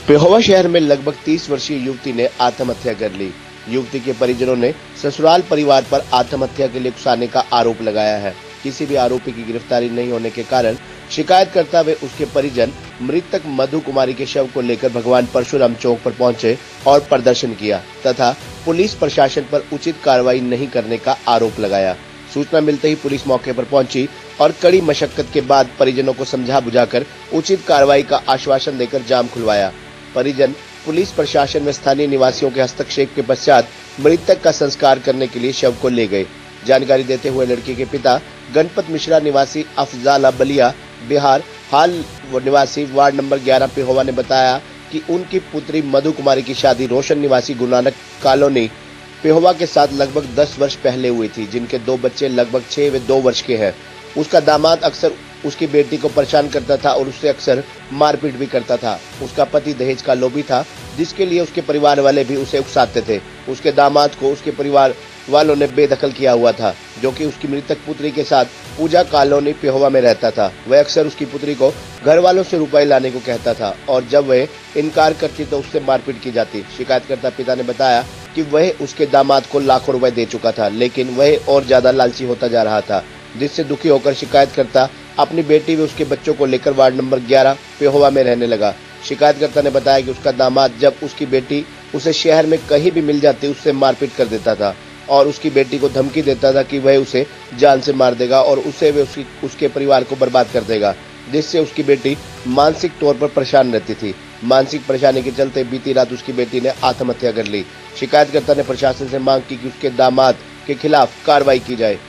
पेहोवा शहर में लगभग 30 वर्षीय युवती ने आत्महत्या कर ली। युवती के परिजनों ने ससुराल परिवार पर आत्महत्या के लिए उकसाने का आरोप लगाया है। किसी भी आरोपी की गिरफ्तारी नहीं होने के कारण शिकायतकर्ता व उसके परिजन मृतक मधु कुमारी के शव को लेकर भगवान परशुराम चौक पर पहुंचे और प्रदर्शन किया तथा पुलिस प्रशासन पर उचित कार्रवाई नहीं करने का आरोप लगाया। सूचना मिलते ही पुलिस मौके पर पहुंची और कड़ी मशक्कत के बाद परिजनों को समझा बुझाकर उचित कार्रवाई का आश्वासन देकर जाम खुलवाया। परिजन पुलिस प्रशासन में स्थानीय निवासियों के हस्तक्षेप के पश्चात मृतक का संस्कार करने के लिए शव को ले गए। जानकारी देते हुए लड़की के पिता गणपत मिश्रा निवासी अफजाला बलिया बिहार हाल निवासी वार्ड नंबर 11 पेहोवा ने बताया कि उनकी पुत्री मधु कुमारी की शादी रोशन निवासी गुरु नानक कॉलोनी पेहोवा के साथ लगभग 10 वर्ष पहले हुई थी, जिनके 2 बच्चे लगभग 6 व 2 वर्ष के हैं। उसका दामाद अक्सर उसकी बेटी को परेशान करता था और उससे अक्सर मारपीट भी करता था। उसका पति दहेज का लोभी था, जिसके लिए उसके परिवार वाले भी उसे उकसाते थे। उसके दामाद को उसके परिवार वालों ने बेदखल किया हुआ था, जो कि उसकी मृतक पुत्री के साथ पूजा कॉलोनी पेहोवा में रहता था। वह अक्सर उसकी पुत्री को घर वालों से रुपए लाने को कहता था और जब वह इनकार करती तो उससे मारपीट की जाती। शिकायतकर्ता पिता ने बताया कि वह उसके दामाद को लाखों रुपए दे चुका था, लेकिन वह और ज्यादा लालची होता जा रहा था, जिससे दुखी होकर शिकायतकर्ता अपनी बेटी व उसके बच्चों को लेकर वार्ड नंबर 11 पेहोवा में रहने लगा। शिकायतकर्ता ने बताया कि उसका दामाद जब उसकी बेटी उसे शहर में कहीं भी मिल जाती उससे मारपीट कर देता था और उसकी बेटी को धमकी देता था कि वह उसे जान से मार देगा और उसे व उसके परिवार को बर्बाद कर देगा, जिससे उसकी बेटी मानसिक तौर पर परेशान रहती थी। मानसिक परेशानी के चलते बीती रात उसकी बेटी ने आत्महत्या कर ली। शिकायतकर्ता ने प्रशासन से मांग की कि उसके दामाद के खिलाफ कार्रवाई की जाए।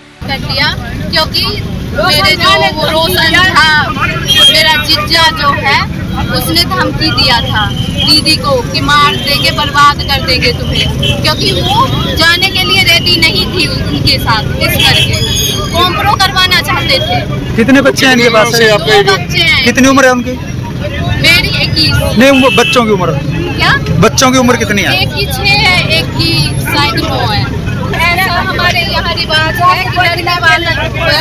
क्योंकि मेरे जो वो रोशन था, मेरा जीजा जो है, उसने धमकी दिया था दीदी को कि मार देंगे, बर्बाद कर देंगे तुम्हें, क्योंकि वो जाने के लिए रेडी नहीं थी उनके साथ। इस करके कॉम्प्रो करवाना चाहते थे। कितने बच्चे हैं इनके पास? 2 बच्चे हैं। कितनी उम्र है उनकी? मेरी 21। नहीं, बच्चों की उम्र क्या? बच्चों की उम्र कितनी है? एक की 6 है, एक की शायद 9 है। ऐसा हमारे यहाँ रिवाज है कि लड़ने वाला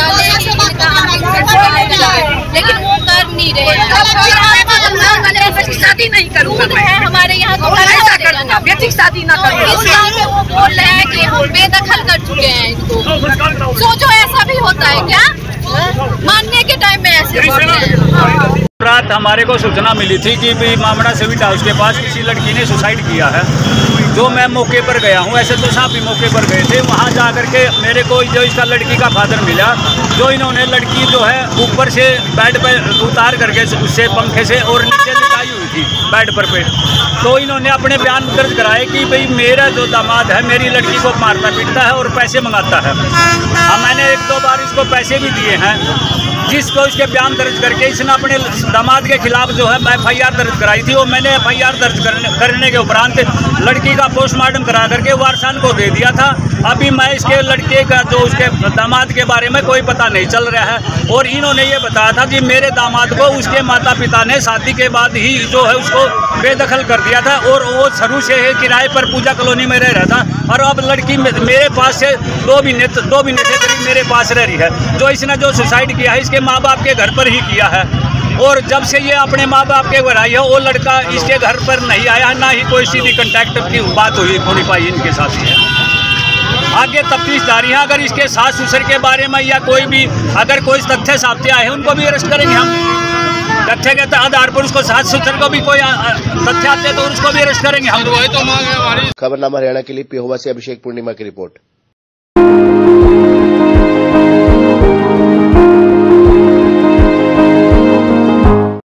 लेकिन वो कर नहीं रहे हैं। शादी नहीं करूँगा है हमारे यहाँ तो ऐसा करूँगा, बेटी शादी ना करूँगा। वो बोल रहे हैं कि हम बेदखल कर चुके हैं इनको। सोचो ऐसा भी होता है क्या? मानने के टाइम में ऐसे होते हैं। रात हमारे को सूचना मिली थी कि मामड़ा स्वीट हाउस के पास किसी लड़की ने सुसाइड किया है। जो मैं मौके पर गया हूँ, ऐसे तो साहब भी मौके पर गए थे। वहाँ जा कर के मेरे को जो इसका लड़की का फादर मिला, जो इन्होंने लड़की जो है ऊपर से बेड पर उतार करके उससे पंखे से और नीचे लिटाई हुई थी बेड पर पे। तो इन्होंने अपने बयान दर्ज कराए कि भाई मेरा जो दामाद है मेरी लड़की को मारता पीटता है और पैसे मंगाता है। मैंने 1-2 बार इसको पैसे भी दिए हैं, जिसको इसके बयान दर्ज करके इसने अपने दामाद के खिलाफ जो है FIR दर्ज कराई थी। और मैंने FIR दर्ज करने के उपरांत लड़की का पोस्टमार्टम करा करके वारसान को दे दिया था। अभी मैं इसके लड़के का जो उसके दामाद के बारे में कोई पता नहीं चल रहा है। और इन्होंने ये बताया था कि मेरे दामाद को उसके माता पिता ने शादी के बाद ही जो है उसको बेदखल कर दिया था और वो शुरू से किराए पर पूजा कॉलोनी में रह रहा था। और अब लड़की मेरे पास से 2 महीने से करीब मेरे पास रह रही है। जो इसने जो सुसाइड किया है इसके माँ बाप के घर पर ही किया है। और जब से ये अपने माँ बाप के घर आई है, वो लड़का इसके घर पर नहीं आया, ना ही कोई सीधी कंटेक्ट की बात हुई पाई इनके साथ ही है। आगे तफ्तीश जारी है। अगर इसके सास ससुर के बारे में या कोई भी अगर कोई तथ्य सामने आए हैं, उनको भी अरेस्ट करेंगे हम। तथ्य के आधार पर उसको सास ससुर को भी कोई तथ्य आते तो उसको भी अरेस्ट करेंगे हम। खबरनामा हरियाणा के लिए पेहोवा से अभिषेक पूर्णिमा की रिपोर्ट।